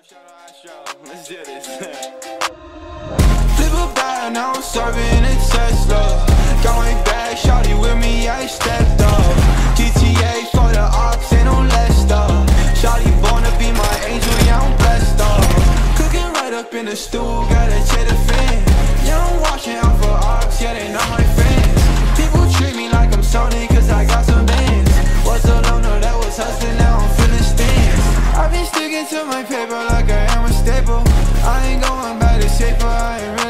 Let's do this. Flip a bag, now I'm serving a Tesla. Going back, shawty with me, I stepped up. GTA for the ops, ain't no less stuff. Shawty born to be my angel, yeah, I'm blessed up. Cooking right up in the stool, gotta check the fan. Yeah, I'm watching out for ops, yeah, they not my friends. People treat me like I'm Sony, cause I got some bands. Was a loner that was hustling, now I'm feeling stands. I've been sticking to my paper like I am a staple. I ain't going back to safer, I ain't really